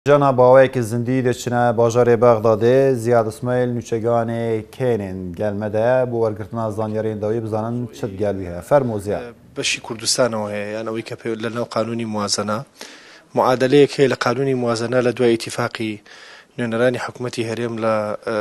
جانا باوەیەکی زیندی دەچنە باژارێ بەغدادê Ziyad İsmail نوچەکانێ کێنن گەلمەدە بۆ وەرگرتنا زانیاریندەوەی بزانن چت گەلوی هەیە فەرموو Ziyad. بەشی کوردستانەوە هەیە یان ئەوەی کە پێ لەناو قانونی موازنە معادلەیەک هەیە لە قانونی موازنە لە دوای ئیتیفاقی نوێنەرانی حکوومەتی هەرێم لە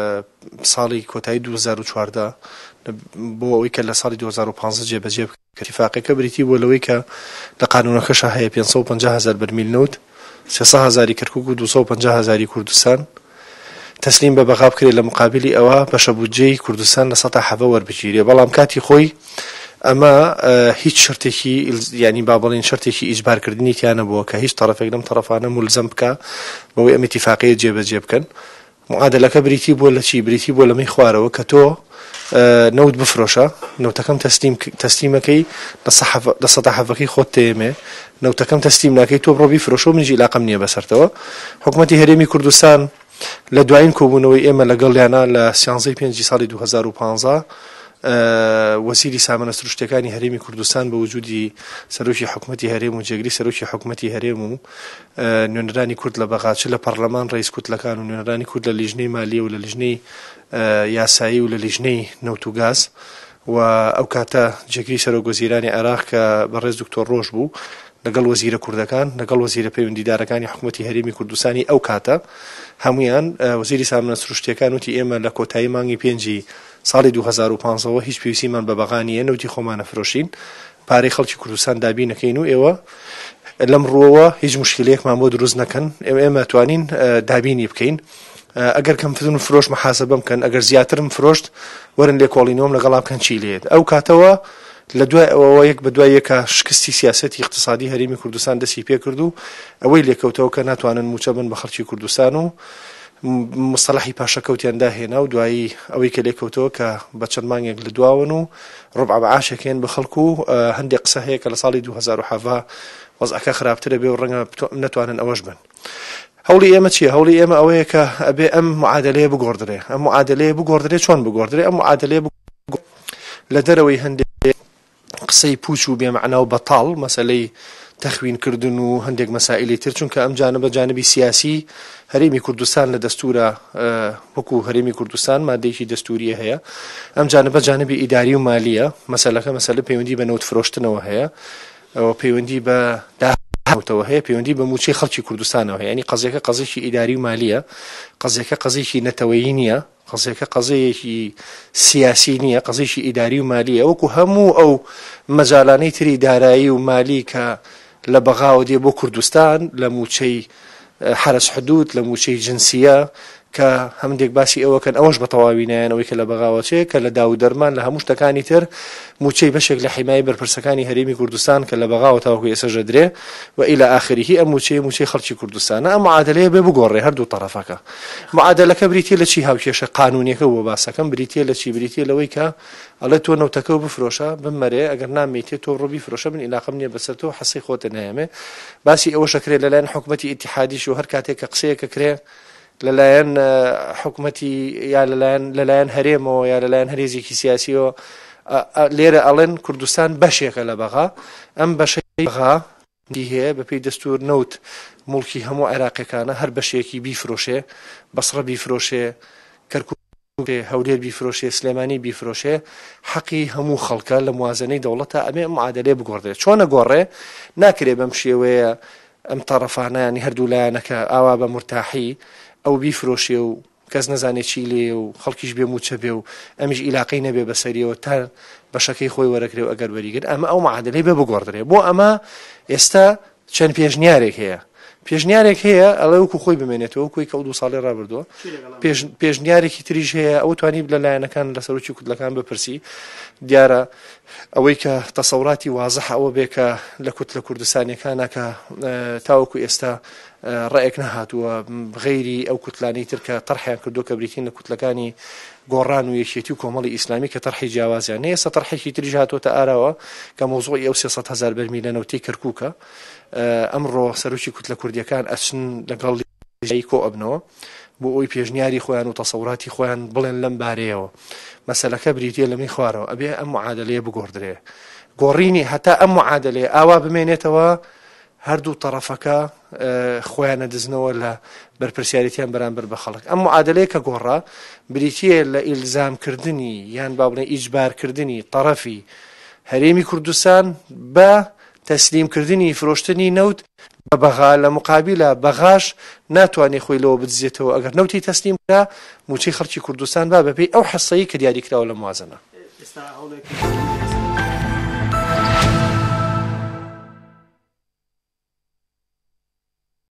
ساڵی کۆتایی 2014 بۆ ئەوەی کە لە ساڵی 2015 جێبەجێ بکە ئیتیفاقەکە بریتی بۆ لەوەی کە لە قانونەکەشە هەیە 550,000 بەرمیل نەوت 300,000 کەرکووک و 250,000 کوردستان تەسلیم بە بەغا بکرێت لە مقابلی ئەوە بەشە بودجەی کوردستان لە سەتا حەڤە وەربگیرێ بەڵام کاتی خۆی ئەمە هیچ شرتێکی ینی با بڵێن شرتێکی ئیجبارکردنی تیانە بووە کە هیچ طرفێک لەم طرفانە مولزەم بکە بەوەی ئەم ئیتیفاقیە جێبەجێ بکەن معادلەکە بریتی بۆ لە چی بریتی بۆ لەمەی خوارەوە کە تۆ نەوت بفرۆشە نەوتەکەم تەسلیمەکەی لە سەتا حەڤەکەی خۆت تێمێ نەوتەکەم تەسلیم ناکەی تۆ بڕۆ بیفرۆشە و منیش عیلاقەم نییە بەسەرتەوە حکوومەتی هەرێمی کوردستان لە دوایین کۆبوونەوەی ئێمە لەگەڵیانە لە 15 ساڵی 2015 وەزیری سامانە سروشتەکانی هەرێمی کوردستان بە وجودی سەرۆکی حکوومەتی هەرێم و جێگری سەرۆکی حکوومەتی هەرێم و نوێنەرانی کورد لە بەغاچ لە پەرلەمان ڕئیس کوتلەکان و نوێنەرانی کورد لە لیژنەی مالیە و لە لیژنەی یاسایی و لە لیژنەی نەوت و گاز و ئەو کاتە جێگری سەرۆک وەزیرانی عێراق کە بەڕێز دکتۆر ڕۆژ بوو لەگەڵ وەزیرە کوردەکان لەگەڵ وەزیرە پەیوەندیدارەکانی حکوومەتی هەرێمی کوردستانی ئەو کاتە هەمویان وەزیری سامانە سروشتیەکان وتی ئێمە لە کۆتایی مانگی پێنجی ساڵی 2015 هیچ پێویستیمان بە بەغا نیە نەوتی خۆمانە فرۆشین پارەی خەڵکی کوردستان دابی نەکەین و ئێوە لەم ڕۆوە هیچ مشکلەیەکمان بۆ دروست نەکەن ئێمە توانین دابینی بکەین ئەگەر کەمترن فرۆش محاسبە بکەن ئەگەر زیاترم فرۆشت وەرن لێ کۆڵینەوەم لەگەڵا بکەن چی لێت ئەو کاتەوە لە دوای ئەوە یەک بە دوای یەکە شکستی سیاسەتی اقتصادی هەرێمی کوردستان دەستی پێ کرد و ئەوەی لێکەوتەوە کە ناتوانن موچە بن بە خەڵکی کوردستان و مصطلحی پاشەکەوتیاندا هێنا و دوایی ئەوەی کە لێکەوتەوە کە بە چەند مانگێک لە دواون و ڕبع بەعاشێکێن بە خەڵکو و هەندێک قسە هەیە کە لە ساڵی 2017 وەزعەکە خراپترە بێ و ڕەنگە نەتوانن ئەوەش بن هەوڵی ئێمە چییە هەوڵی ئێمە ئەوەیە کە ئەبێ ئەم معادلەیە بگۆڕدرێ ئەم معادلەیە بگۆڕدرێ چۆن بگۆڕدرێ ئەم معادلەیە لە دەرەوەی هەندێک قسەی پوچ و بێمەعنا و بەتاڵ مەسەلەی تەخوینکردن و هەندێک مەسائلی تر چونکە ئەم جانبە جانبی سیاسی هەرێمی کوردستان لە دەستورە وەکو هەرێمی کوردستان مادەیەکی دەستوریە هەیە ئەم جانبە جانبی ئیداری و مالیە مەسەلەکە مەسەلە پەیوەندی بە نەوت فرۆشتنەوە هەیە ئەوە پەیوەندی بە داهاتەوە هەیە پەیوەندی بە موچەی خەڵکی کوردستانەوە هەیە ینی قەزیەکە قەزێکی ئیداری و مالیە قەزیەکە قەزێکی نەتەوەیی نییە قەزێکە قەزەیەکی سیاسی نییە قەزێکی ئیداری و مالیە وەکو هەموو ئەو مەجالانەی تری دارایی و مالی کە لە بەغاوە دێ بۆ کوردستان لە موچەی حرس حدود لە موچەی جنسیە کە هەندێک باسی ئەوەکەن ئەوەش بە تەواوی نایەن ئەوەی کە لە بەغاوەچەیە کە لە داو دەرمان لە هەموو شتەکانی تر موچەی بەشێک لە حیمای بەرپرسەکانی هەرێمی کوردستان کە لە بەغاوە تاوەکو ئێستا ژەدرێ و ئیلە ئاخریه ئەم موچەی خەڵکی کوردستانە ئەم معادلەیە بێ بگۆڕێ هەردوو طرفەکە معادلەکە بریتیە لە چی هاوکێشە قانونیەکە بۆ باسەکەم بریتیە لە چی بریتیە لەوەی کە ئەڵێ تۆ نەوتەکە بفرۆشە بمەرێ ئەگەر نامێتێ تۆ ڕۆبی فرۆشە من عیلاقەم نییە بەسەر تۆ حەسەی خۆتە نایەمێ باسی ئەوە شەکرێ لەلایەن حکوومەتی ئیتیحادیش و هەر کاتێک کە قسەیەکە کرێ لەلایەن حکوومەتی یا لەلایەن هەرێمەوە یا لەلایەن هەرێزێکی سیاسیەوە لێرە ئەڵێن کوردستان بەشێکە لە بەغا ئەم بەشەی بەغا هەیە بەپێی دەستور نەوت موڵکی هەموو عێراقیەکانە هەر بەشێکی بیفرۆشێ بەسڕە بیفرۆشێ کەرکووک هەولێر بیفرۆشێ سلێمانی بیفرۆشێ حەقی هەموو خەڵکە لە موازنەی دەوڵەتە ئەبێ معادلێ بگۆڕێت چۆنە گۆڕێ ناکرێ بەم شێوەیە ئەم تەڕەفانەیانی هەردوو لایەنەکە ئاوا بە مرتاحی ئەو بیفرۆشێ و کەس نەزانێت چی لێ و خەڵکیش بێ موچە بێ و ئەمیش عیلاقەی نەبێ بەسەریەوە تا بەشەکەی خۆی وەرەگرێ و ئەگەر وەریگر ئەمە ئەو معادلەی بێ بگۆڕدرێ بۆ ئەمە ئێستا چەند پێشنیارێک هەیە پێشنیارێک هەیە ئەڵێ وەکو خۆی بمێنێتەوە کوی کە 2 ساڵی ڕابردووە پێشنیارێکی تریش هەیە ئەو توانی لە لایەنەکان لە سەرۆکی کوتلەکان بپرسی دیارە ئەوەی کە تەسەوراتی وازح ئەوە بێ کە لە کوتلە کوردستانیەکانە کە تاوەکو ئێستا ڕێک نەهاتووە غەیری ئەو کوتلانی تر کە تەرحیان کردو کە بریتین لە کوتلەکانی گۆڕان و یەکێتی و کۆمەڵی ئیسلامی کە تەرحی جیاوازیان هەیە ئێستا تەرحێکی تریش هاتووەتە ئاراوە کە مۆزوعی ئەو 300,000 بەرمیل لە نەوتەی کەرکووکە ئەمڕۆ سەرۆکی کوتلە کوردیەکان ئەچن لەگەڵ کۆ ئەبنەوە بۆ ئەوی پێشنیاری خۆیان و تەسەوراتی خۆیان بڵێن لەم بارەیەوە مەسەلەکە بریتیە لەمەی خوارەوە ئەبێ ئەم معادلەیە بگۆڕدرێ گۆڕینی هەتا ئەم معادلەیە ئاوا بمێنێتەوە هەردوو طرفەکە خۆیانە دزنەوە لە بەرپرسیارەتیان بەرامبەر بە خەڵک. ئەم معادلەیە کە گۆڕا بریتیە لە ئیلزامکردنی یان با بڵێ ئیجبارکردنی تەرەفی هەرێمی کوردستان بە تەسلیمکردنی فرۆشتنی نەوت بە بەغا لە مقابلە بەغاش ناتوانێت خۆی لەوە بدزێتەوە ئەگەر نەوتی تەسلیم کرا موچەی خەڵکی کوردستان با بەپێی ئەو حەسەیی کە دیاریکراوە لە موازنە.